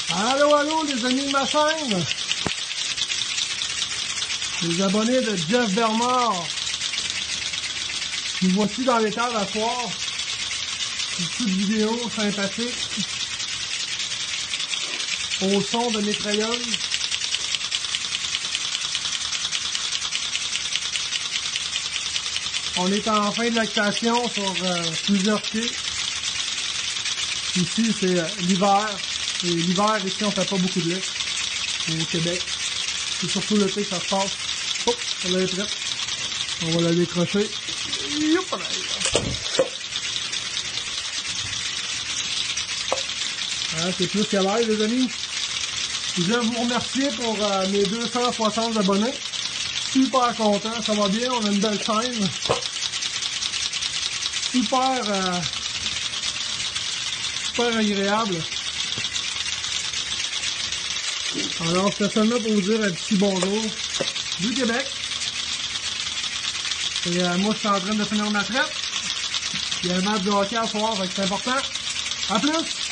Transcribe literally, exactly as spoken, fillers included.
Allô, allô, les amis de ma chaîne! Les abonnés de Jeff Bernard. Nous voici dans l'étable à soir. Une petite vidéo sympathique. Au son de mitrailleuse. On est en fin de lactation sur euh, plusieurs pieds. Ici, c'est euh, l'hiver. Et l'hiver, ici, on fait pas beaucoup de lait au Québec. C'est surtout l'été que ça se passe. Hop, elle est prête. On va la décrocher. Youp, hein, c'est plus qu'à l'air, les amis. Je voulais vous remercier pour euh, mes deux cent soixante abonnés. Super content, ça va bien, on a une belle chaîne. Super, euh, super agréable. Alors, je fais seulement pour vous dire un petit bonjour du Québec. Et euh, moi, je suis en train de finir ma traite. Il y a un match de hockey à soir, donc c'est important. À plus!